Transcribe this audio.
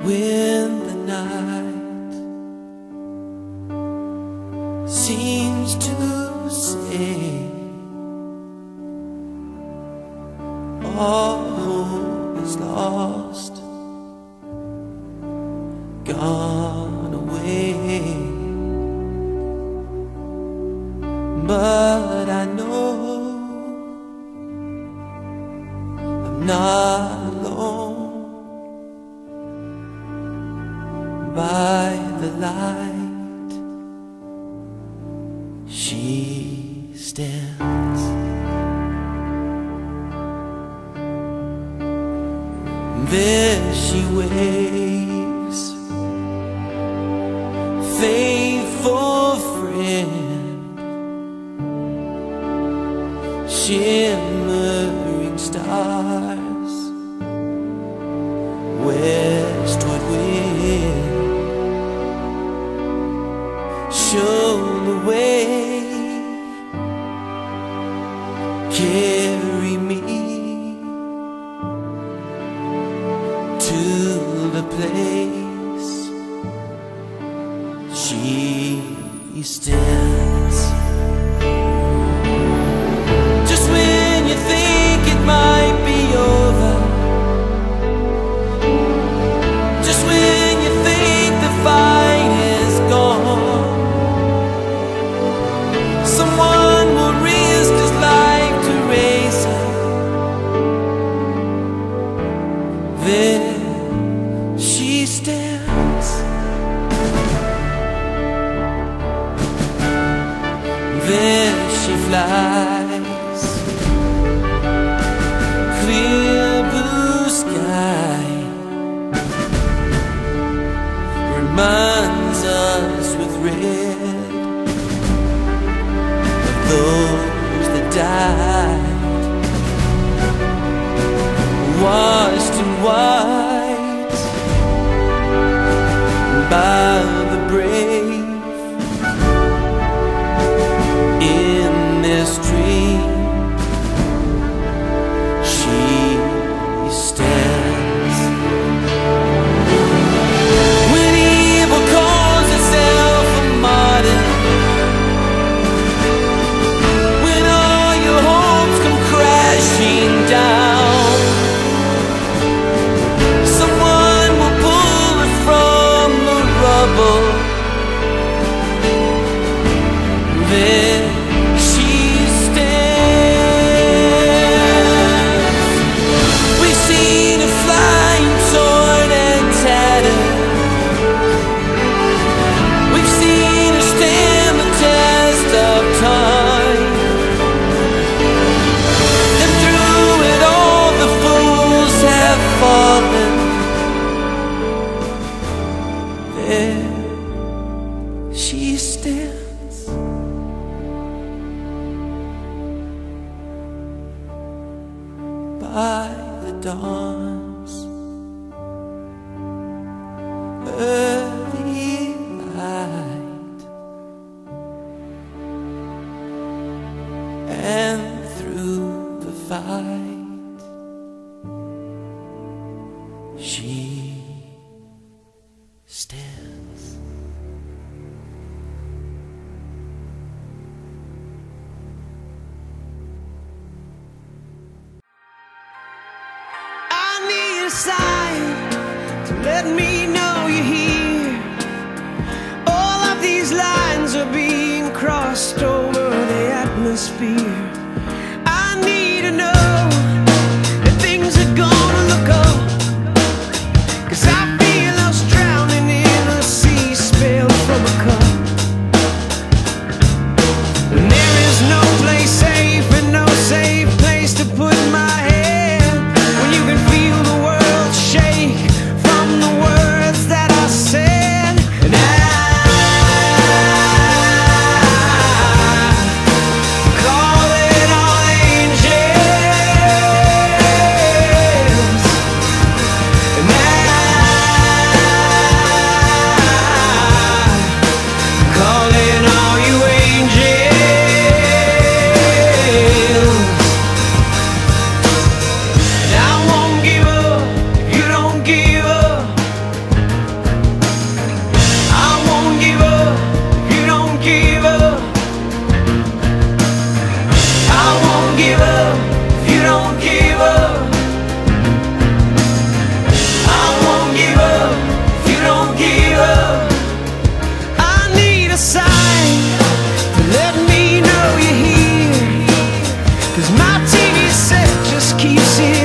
when the night seems to say all hope is lost, gone away. But I know I'm not alone. By the light she stands. There she waves, faithful friend, shimmering stars, westward wind, show the way, carry me to the place she stands. Just when you think it might be over, just when you think the fight is gone, someone will risk his life to raise her. There she stands. There she flies, clear blue sky reminds us with red of those that died, washed in white by the brave. In this dream she stands. When evil calls itself a martyr, when all your hopes come crashing down, someone will pull her from the rubble. There she stands. We've seen her flying, torn and tattered. We've seen her stand the test of time, and through it all the fools have fallen. There she stands. By the dawn's early light, and through the fight she stands. A sign to let me know you're here. All of these lines are being crossed over the atmosphere. I need to know My TV set just keeps it